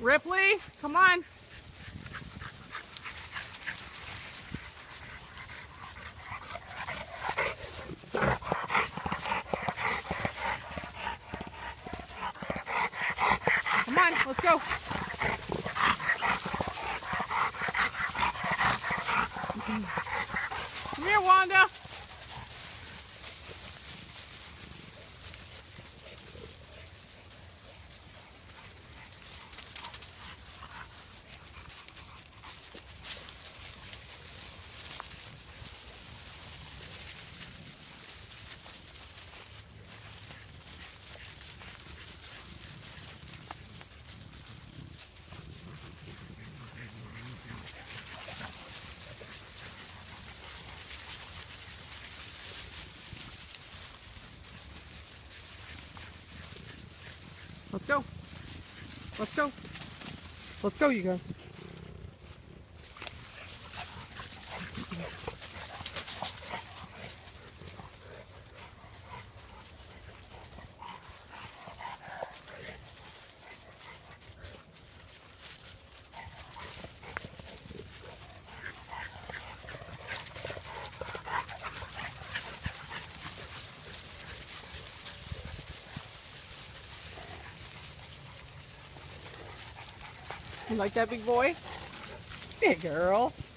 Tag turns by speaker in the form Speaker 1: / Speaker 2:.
Speaker 1: Ripley, come on. Come on, let's go. Come here, Wanda. Let's go. Let's go. Let's go, you guys. You like that, big boy? Big girl.